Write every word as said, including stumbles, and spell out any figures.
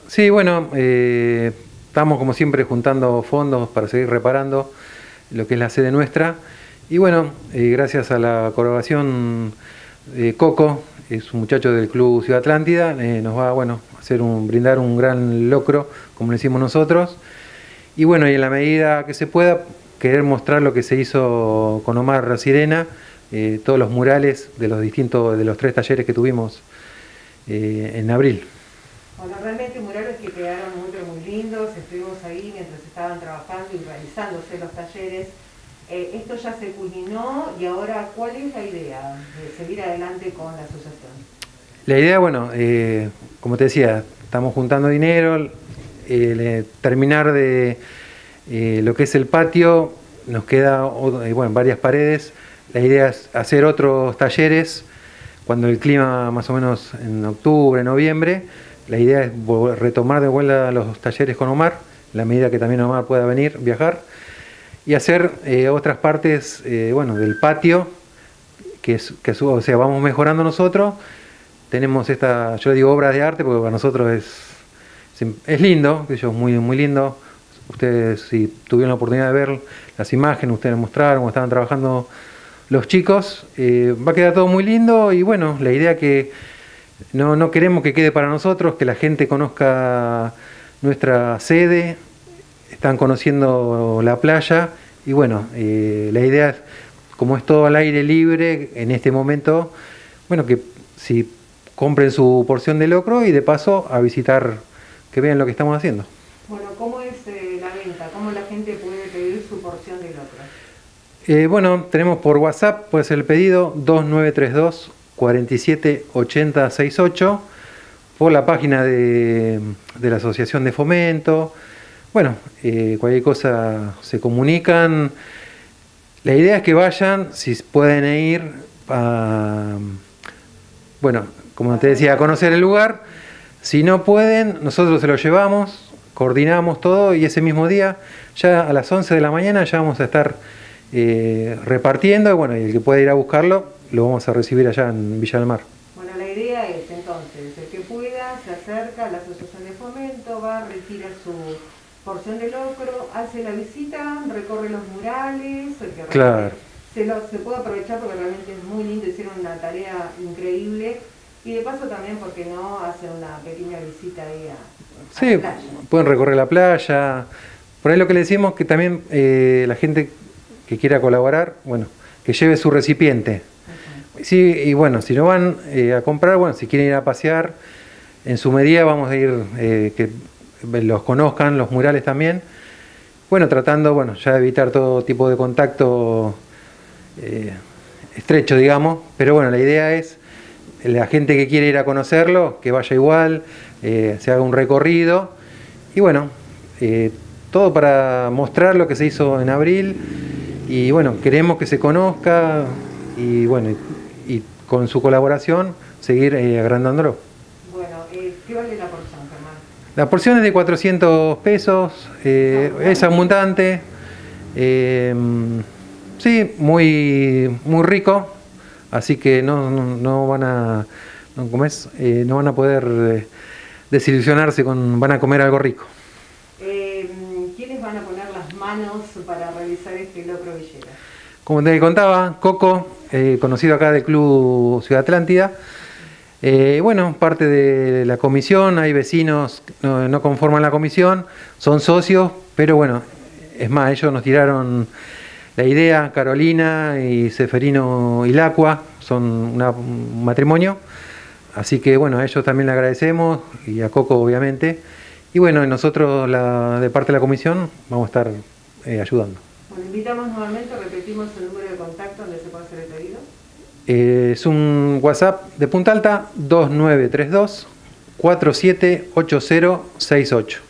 Sí, bueno, eh, estamos como siempre juntando fondos para seguir reparando lo que es la sede nuestra. Y bueno, eh, gracias a la colaboración de Coco, es un muchacho del Club Ciudad Atlántida, eh, nos va bueno, a hacer un, brindar un gran locro, como le decimos nosotros. Y bueno, y en la medida que se pueda, querer mostrar lo que se hizo con Omar Sirena, eh, todos los murales de los distintos, de los tres talleres que tuvimos eh, en abril. Bueno, realmente murales que quedaron muy, muy lindos, estuvimos ahí mientras estaban trabajando y realizándose los talleres. Eh, esto ya se culminó y ahora, ¿cuál es la idea de seguir adelante con la asociación? La idea, bueno, eh, como te decía, estamos juntando dinero, eh, terminar de eh, lo que es el patio, nos queda eh, bueno, varias paredes. La idea es hacer otros talleres cuando el clima más o menos en octubre, noviembre. La idea es retomar de vuelta los talleres con Omar, en la medida que también Omar pueda venir, viajar, y hacer eh, otras partes eh, bueno, del patio, que, es, que es, o sea, vamos mejorando nosotros. Tenemos esta, yo le digo obras de arte, porque para nosotros es, es lindo, es muy, muy lindo. Ustedes, si tuvieron la oportunidad de ver las imágenes, ustedes mostraron cómo estaban trabajando los chicos, eh, va a quedar todo muy lindo. Y bueno, la idea que no, no queremos que quede para nosotros, que la gente conozca nuestra sede, están conociendo la playa y bueno, eh, la idea es, como es todo al aire libre en este momento, bueno, que si compren su porción de locro y de paso a visitar, que vean lo que estamos haciendo. Bueno, ¿cómo es eh, la venta? ¿Cómo la gente puede pedir su porción de locro? Eh, bueno, tenemos por WhatsApp, puede ser el pedido dos nueve tres dos, cuatro siete ocho cero seis ocho, por la página de, de la Asociación de Fomento. Bueno, eh, cualquier cosa se comunican. La idea es que vayan, si pueden ir, a, bueno, como te decía, a conocer el lugar. Si no pueden, nosotros se lo llevamos, coordinamos todo y ese mismo día, ya a las once de la mañana, ya vamos a estar eh, repartiendo. Y bueno, y el que pueda ir a buscarlo, lo vamos a recibir allá en Villa del Mar. Bueno, la idea es entonces, el que pueda se acerca a la Asociación de Fomento, va, retira su porción de locro, hace la visita, recorre los murales, que claro. se, lo, se puede aprovechar porque realmente es muy lindo, hicieron una tarea increíble. Y de paso también, ¿por qué no hacen una pequeña visita ahí a, sí, a la playa? Pueden recorrer la playa. Por ahí lo que le decimos que también eh, la gente que quiera colaborar, bueno, que lleve su recipiente. Uh-huh. Sí, y bueno, si no van eh, a comprar, bueno, si quieren ir a pasear, en su medida vamos a ir, eh, que los conozcan, los murales también. Bueno, tratando, bueno, ya de evitar todo tipo de contacto eh, estrecho, digamos. Pero bueno, la idea es la gente que quiere ir a conocerlo, que vaya igual, eh, se haga un recorrido. Y bueno, eh, todo para mostrar lo que se hizo en abril. Y bueno, queremos que se conozca y bueno, y, y con su colaboración seguir eh, agrandándolo. Bueno, eh, ¿qué vale la porción, Germán? La porción es de cuatrocientos pesos, eh, no, es abundante, eh, sí, muy, muy rico, así que no, no, no van a, no, ¿cómo es? Eh, no van a poder eh, desilusionarse con, van a comer algo rico. Eh, ¿Quiénes van a poner las manos para realizar este locro villera? Como te contaba, Coco, eh, conocido acá del Club Ciudad Atlántida. Eh, bueno, parte de la comisión, hay vecinos que no, no conforman la comisión, son socios, pero bueno, es más, ellos nos tiraron la idea, Carolina y Seferino Ilacua, son una, un matrimonio, así que bueno, a ellos también le agradecemos, y a Coco obviamente, y bueno, nosotros la, de parte de la comisión vamos a estar eh, ayudando. Bueno, invitamos nuevamente, repetimos el número de contacto donde se puede hacer el pedido. Eh, es un WhatsApp de Punta Alta, dos nueve tres dos, cuatro siete ocho cero seis ocho.